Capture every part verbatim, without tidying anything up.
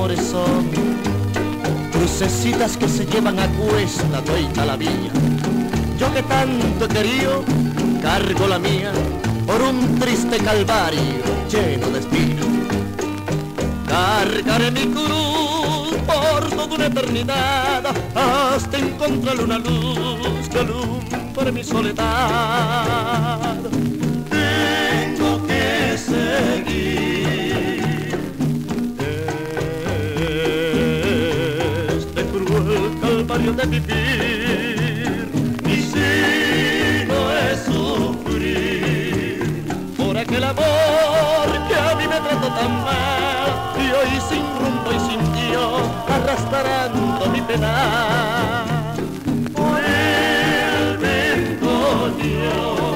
amores son crucecitas que se llevan a cuesta toita la vía. Yo que tanto he querido, cargo la mía por un triste calvario lleno de espinas. Cargaré mi cruz por toda una eternidad hasta encontrarle una luz que alumbre mi soledad. Tengo que seguir este cruel calvario de vivir, y si no es sufrir por aquel amor que a mí me trató tan mal, y hoy sin rumbo y sin Dios arrastrando mi pena. Vuelve, Antonio,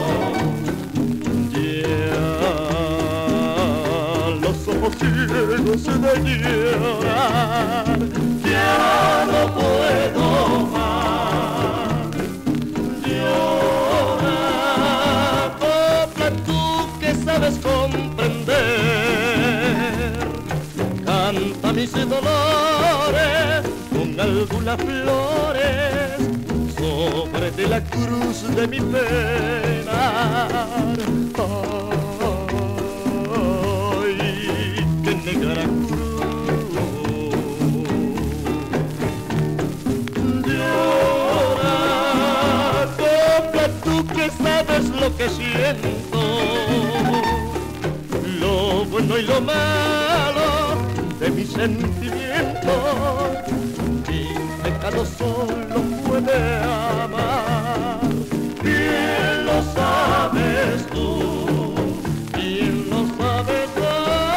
ciegos de llorar, ya no puedo más. Llora, copla, tú que sabes comprender, canta mis dolores con algunas flores sobre de la cruz de mi pena. Negra cruz, llora, copla, tú que sabes lo que siento, lo bueno y lo malo de mis sentimientos. Mi pecado solo puede amar, bien lo sabes tú, bien lo sabes tú.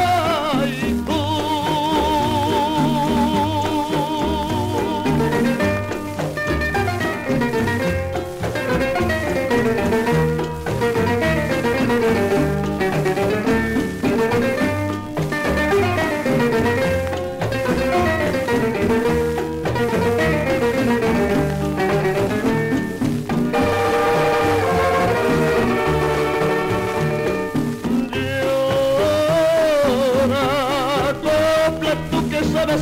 Sabes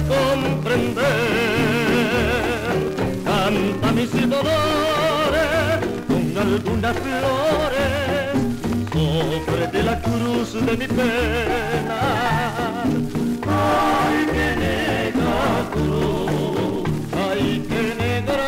comprender, canta mis dolores con algunas flores sobre de la cruz de mi pena. Ay, qué negra cruz, ay, qué negra